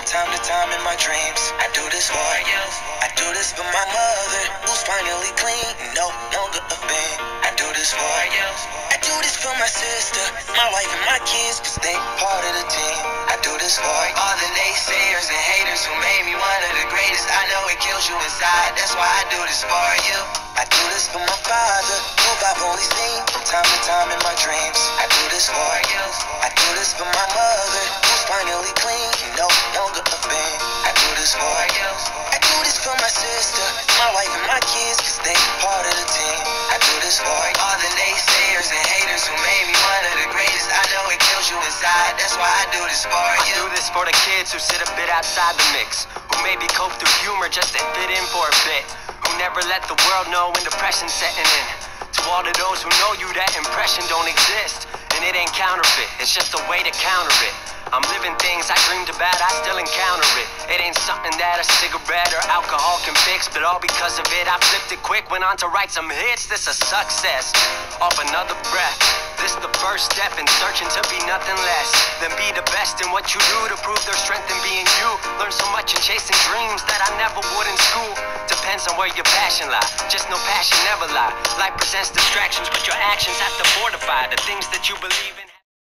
time to time in my dreams. I do this for you. I do this for my mother, who's finally clean, no longer a thing. I do this for you. I do this for my sister, my wife and my kids, cause they part of the team. I do this for all the naysayers and haters who made me one of the greatest. I know it kills you inside, that's why I do this for you. I do this for my father, who I've only seen from time to time in my dreams. I do this for you. I do this for my mother, who's finally clean, no longer a thing. I do this for you. I do this for my sister, my wife and my kids, cause they part of the team. I do this for all the naysayers and haters who made me one of the greatest. I know it kills you inside, that's why I do this for you. I do this for the kids who sit a bit outside the mix, who maybe cope through humor just to fit in for a bit, who never let the world know when depression's setting in. To all of those who know you, that impression don't exist, and it ain't counterfeit, it's just a way to counter it. I'm living things I dreamed about, I still encounter it. It ain't something that a cigarette or alcohol can fix, but all because of it, I flipped it quick, went on to write some hits. This a success, off another breath. This the first step in searching to be nothing less than be the best in what you do, to prove their strength in being you. Learn so much in chasing dreams that I never would in school. Depends on where your passion lie, just no passion never lie. Life presents distractions, but your actions have to fortify the things that you believe in.